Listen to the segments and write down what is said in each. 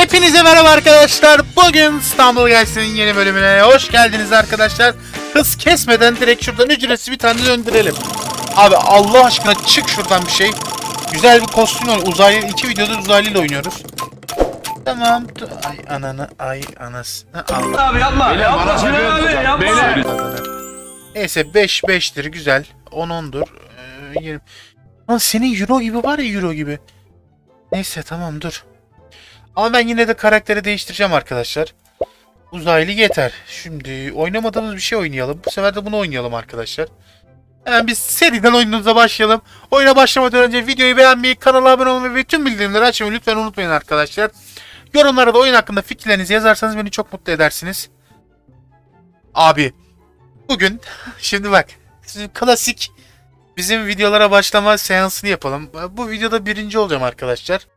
Hepinize merhaba arkadaşlar. Bugün İstanbul Gelsin'in yeni bölümüne hoş geldiniz arkadaşlar. Hız kesmeden direkt şuradan ücretsiz bir tane döndürelim. Abi Allah aşkına çık şuradan bir şey. Güzel bir kostüm var. Uzaylı, iki videoda uzaylı ile oynuyoruz. Tamam. Ay ananı, ay anasını. Abi yapma. Yapma. Neyse 5-5'tir güzel. 10-10'dur. 20. Lan senin euro gibi var ya, euro gibi. Neyse tamam dur. Ama ben yine de karakteri değiştireceğim arkadaşlar. Uzaylı yeter. Şimdi oynamadığımız bir şey oynayalım. Bu sefer de bunu oynayalım arkadaşlar. Hemen biz seriden oyunumuza başlayalım. Oyuna başlamadan önce videoyu beğenmeyi, kanala abone olmayı ve tüm bildirimleri açmayı lütfen unutmayın arkadaşlar. Yorumlara da oyun hakkında fikirlerinizi yazarsanız beni çok mutlu edersiniz. Abi bugün şimdi bak klasik bizim videolara başlama seansını yapalım. Bu videoda birinci olacağım arkadaşlar.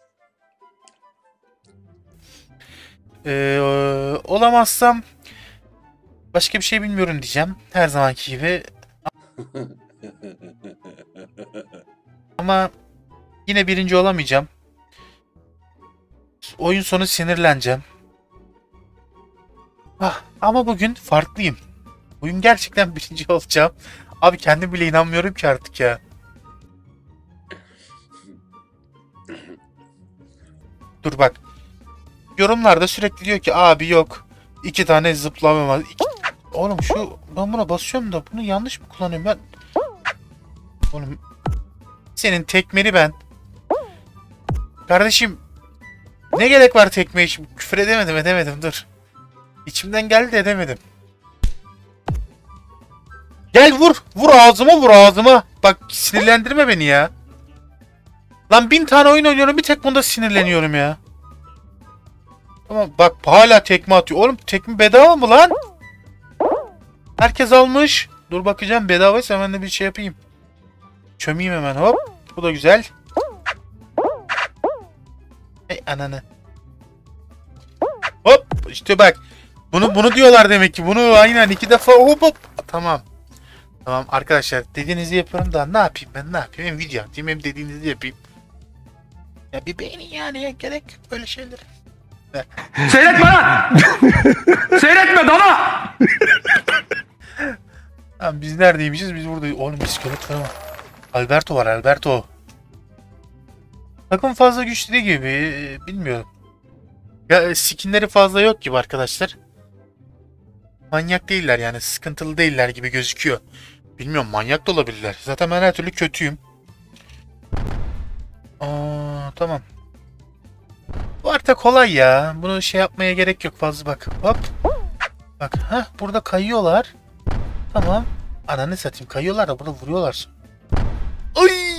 Olamazsam başka bir şey bilmiyorum diyeceğim. Her zamanki gibi. Ama yine birinci olamayacağım. Oyun sonu sinirleneceğim. Ama bugün farklıyım. Bugün gerçekten birinci olacağım. Abi kendim bile inanmıyorum ki artık ya. Dur bak. Yorumlarda sürekli diyor ki abi yok. 2 tane zıplamam. Oğlum ben buna basıyorum da bunu yanlış mı kullanıyorum ben? Oğlum senin tekmeni ben. Kardeşim ne gerek var tekmeye, şimdi küfür edemedim dur. İçimden geldi de edemedim. Gel vur ağzıma. Bak sinirlendirme beni ya. Lan 1000 tane oyun oynuyorum, bir tek bunda sinirleniyorum ya. Tamam bak hala tekme atıyor. Oğlum tekme bedava mı lan? Herkes almış. Dur bakacağım, bedavaysa ben de bir şey yapayım. Çömeyim hemen, hop. Bu da güzel. Hey ananı. Hop işte bak. Bunu diyorlar demek ki. Bunu aynen 2 defa hop. Tamam. Tamam arkadaşlar, dediğinizi yapıyorum da ne yapayım ben, Hem video atayım hem dediğinizi yapayım. Ya bir beğenin yani, gerek böyle şeyler. Seyretme lan! Seyretme dana! Tamam biz neredeymişiz? Biz buradayız. Oğlum iskelet falan var. Alberto var, Alberto. Takım fazla güçlü değil gibi. Bilmiyorum. Ya skinleri fazla yok gibi arkadaşlar. Manyak değiller yani. Sıkıntılı değiller gibi gözüküyor. Bilmiyorum, manyak da olabilirler. Zaten ben her türlü kötüyüm. Tamam. Bu harita kolay ya. Bunu şey yapmaya gerek yok fazla bak. Hop. Bak burada kayıyorlar. Tamam. Ananı satayım, kayıyorlar da burada vuruyorlar. Ay.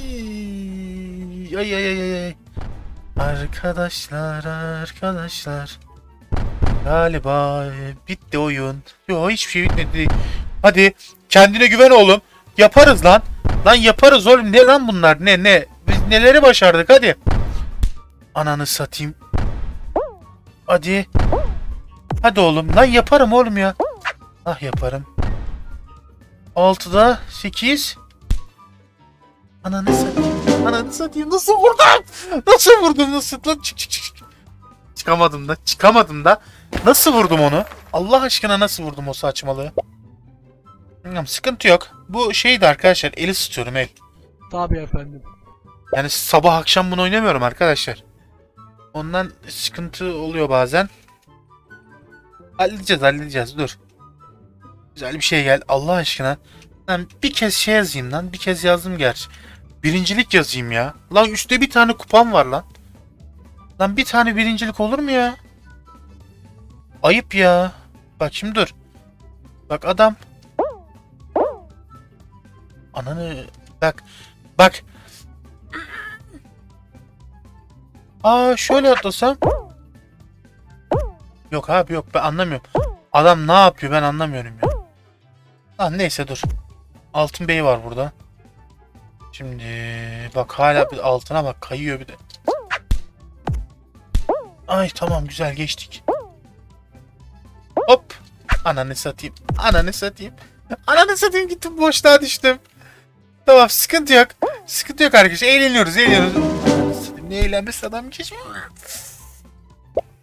Arkadaşlar. Galiba bitti oyun. Yo hiçbir şey bitmedi. Hadi kendine güven oğlum. Yaparız lan. Lan yaparız oğlum. Ne lan bunlar? Ne? Biz neleri başardık hadi. Ananı satayım. Hadi. Hadi oğlum. Lan yaparım oğlum ya. Yaparım. 6'da 8. Ananı satayım. Nasıl vurdum? Nasıl? Lan çık. Çıkamadım da. Nasıl vurdum onu? Allah aşkına nasıl vurdum o saçmalığı? Bilmiyorum, sıkıntı yok. Bu şeydi arkadaşlar, eli ısıtıyorum el. Tabii efendim. Yani sabah akşam bunu oynamıyorum arkadaşlar. Ondan sıkıntı oluyor bazen. Halledeceğiz dur. Güzel bir şey gel Allah aşkına. Lan bir kez şey yazayım lan. Bir kez yazdım gerçi. Birincilik yazayım ya. Lan üstte bir tane kupam var lan. Lan bir tane birincilik olur mu ya? Ayıp ya. Bak şimdi dur. Bak adam. Ananı. Bak. Şöyle atlasam. Yok abi yok, ben anlamıyorum. Adam ne yapıyor ben anlamıyorum ya. Lan neyse dur. Altın bey var burada. Şimdi bak hala bir altına bak, kayıyor bir de. Ay tamam güzel geçtik. Hop. Ananı satayım gittim, boşluğa düştüm. Tamam sıkıntı yok arkadaşlar, eğleniyoruz. Ne eğlenmesi adam geçmiyor.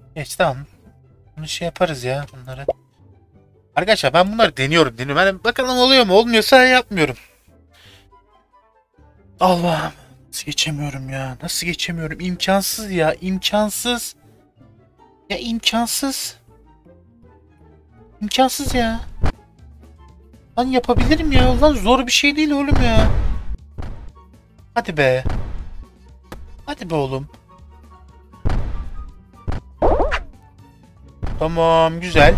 Geç tamam. Bunu şey yaparız ya bunları. Arkadaşlar ben bunları deniyorum. Hani bakalım oluyor mu? Olmuyorsa yapmıyorum. Allah'ım. Nasıl geçemiyorum ya? Nasıl geçemiyorum? İmkansız ya. İmkansız. Ya imkansız. İmkansız ya. Lan yapabilirim ya. Lan zor bir şey değil oğlum ya. Hadi be. Hadi be oğlum. Tamam güzel.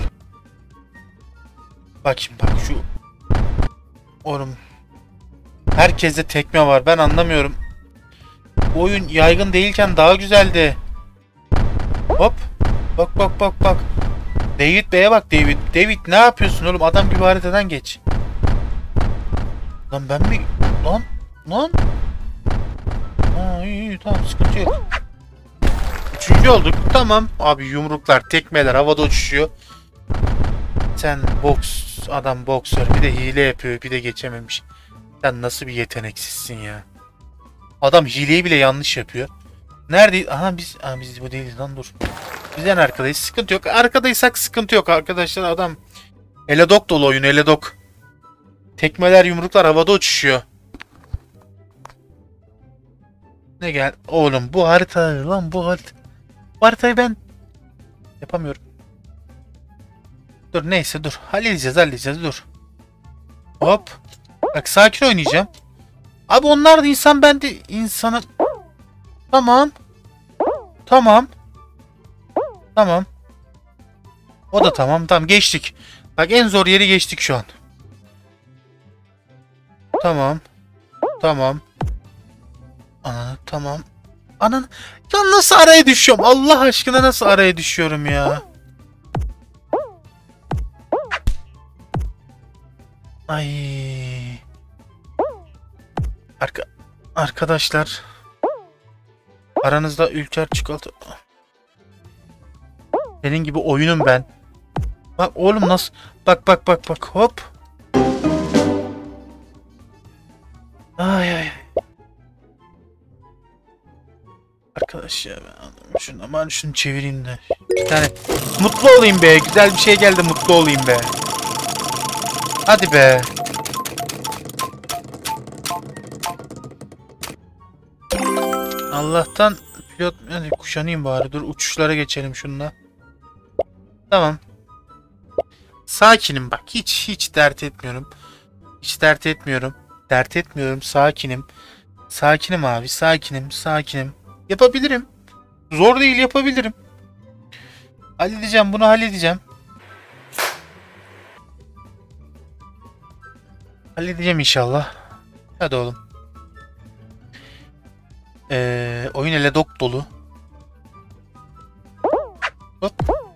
Bak şimdi bak şu. Oğlum. Herkeste tekme var. Ben anlamıyorum. Bu oyun yaygın değilken daha güzeldi. Hop. Bak bak bak bak. David Bey'e bak David. David ne yapıyorsun oğlum? Adam gibi haritadan geç. Lan ben mi? Lan. Lan. Ha iyi tamam sıkıntı yok. Üçüncü olduk. Tamam. Abi yumruklar, tekmeler havada uçuşuyor. Sen adam boksör. Bir de hile yapıyor. Bir de geçememiş. Sen nasıl bir yeteneksizsin ya. Adam hileyi bile yanlış yapıyor. Neredeyiz? Aha biz bu değiliz lan dur. Biz en arkadayız. Sıkıntı yok. Arkadaysak sıkıntı yok arkadaşlar. Adam Eledok dolu oyun Eledok. Tekmeler yumruklar havada uçuşuyor. Ne gel? Oğlum bu harita lan bu harita. Bu haritayı ben yapamıyorum. Dur neyse dur. Halledeceğiz dur. Hop. Bak sakin oynayacağım. Abi onlar da insan ben de insanım. Tamam. Tamam. Tamam. O da tamam. Tamam geçtik. Bak en zor yeri geçtik şu an. Tamam. Tamam. Tamam. Anan. Ya nasıl araya düşüyorum? Allah aşkına nasıl araya düşüyorum ya? Ay. Arkadaşlar. Aranızda Ülker çikolata. Senin gibi oyunum ben. Bak oğlum nasıl. Bak hop. Ay. Arkadaş ya ben şunu çevireyim de. Bir tane mutlu olayım be. Güzel bir şey geldi mutlu olayım be. Hadi be. Allah'tan pilot hadi kuşanayım bari. Dur uçuşlara geçelim şununla. Tamam. Sakinim bak. Hiç dert etmiyorum. Hiç dert etmiyorum. Dert etmiyorum. Sakinim. Sakinim abi. Sakinim. Yapabilirim. Zor değil yapabilirim. Halledeceğim bunu halledeceğim. Halledeceğim inşallah. Hadi oğlum. Oyun ele dok dolu. Hop.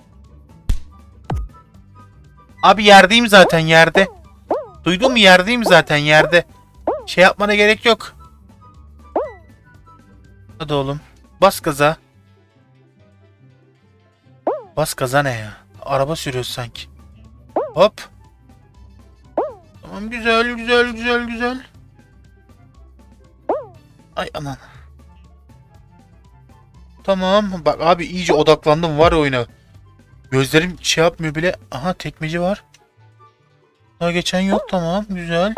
Abi yerdeyim zaten yerde. Duydun mu yerdeyim zaten yerde. Şey yapmana gerek yok. Hadi oğlum. Bas gaza. Bas gaza ne ya? Araba sürüyoruz sanki. Hop. Tamam güzel. Ay aman. Tamam. Bak abi iyice odaklandım var oyuna. Gözlerim şey yapmıyor bile. Aha tekmeci var. Daha geçen yok tamam güzel.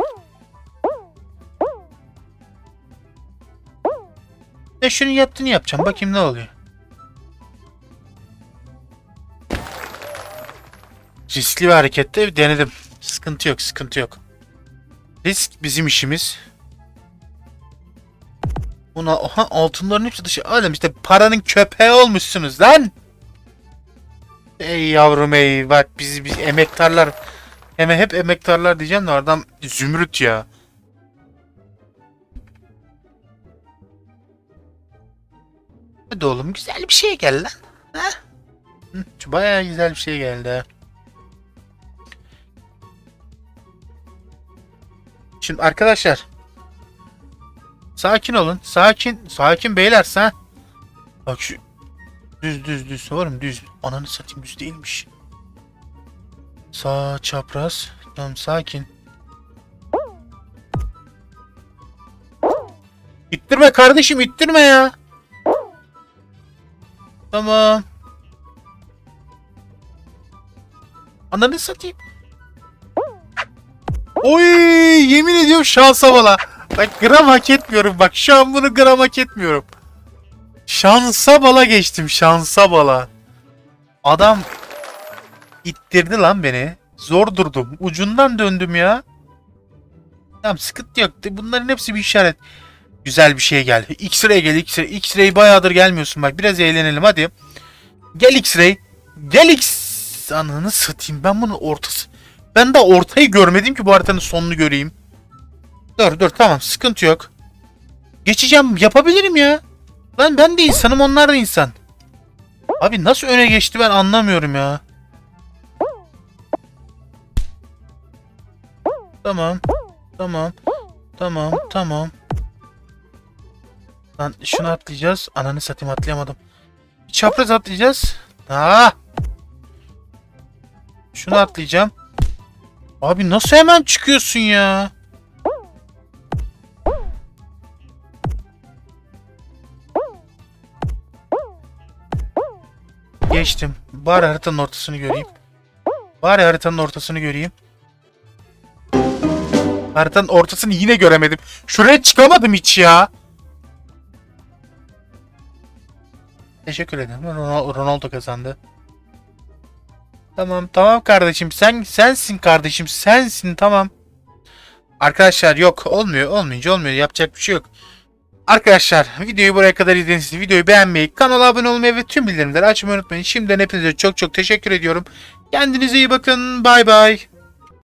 Şunun yaptığını yapacağım. Bakayım ne oluyor. Riskli bir harekette denedim. Sıkıntı yok. Risk bizim işimiz. Buna oha altınların hepsi dışı. Oğlum işte paranın köpeği olmuşsunuz lan. Ey yavrum ey bak biz emektarlar. Hep emektarlar diyeceğim de adam zümrüt ya. Hadi oğlum güzel bir şey geldi lan. Ha? Bayağı güzel bir şey geldi. Şimdi arkadaşlar. Sakin olun. Sakin beyler ha. Bak şu düz oğlum düz. Ananı satayım düz değilmiş. Sağ çapraz. Tamam sakin. İttirme kardeşim ittirme ya. Tamam. Ananı satayım. Oy, yemin ediyorum şansa bala. Bak gram hak etmiyorum. Bak şu an bunu gram hak etmiyorum. Şansa bala geçtim. Şansa bala. Adam ittirdi lan beni. Zor durdum. Ucundan döndüm ya. Tamam, sıkıntı yok. Bunların hepsi bir işaret. Güzel bir şey geldi. X-Ray gel, X-Ray. X-Ray bayağıdır gelmiyorsun bak. Biraz eğlenelim hadi. Gel X-Ray. Gel X... Ananı satayım. Ben bunun ortası... Ben de ortayı görmedim ki bu haritanın sonunu göreyim. Dur tamam, sıkıntı yok. Geçeceğim, yapabilirim ya. Lan ben de insanım, onlar da insan. Abi nasıl öne geçti ben anlamıyorum ya. Tamam. Tamam. Lan şunu atlayacağız. Ananı satayım, atlayamadım. Çapraz atlayacağız. Şunu atlayacağım. Abi nasıl hemen çıkıyorsun ya? Geçtim. Bari haritanın ortasını göreyim. Haritanın ortasını yine göremedim. Şuraya çıkamadım hiç ya. Teşekkür ederim. Ronaldo kazandı. Tamam kardeşim. Sensin kardeşim. Sensin, tamam. Arkadaşlar yok. Olmayınca olmuyor. Yapacak bir şey yok. Arkadaşlar videoyu buraya kadar izlediğiniz için videoyu beğenmeyi, kanala abone olmayı ve tüm bildirimleri açmayı unutmayın. Şimdiden hepinize çok teşekkür ediyorum. Kendinize iyi bakın. Bay bay.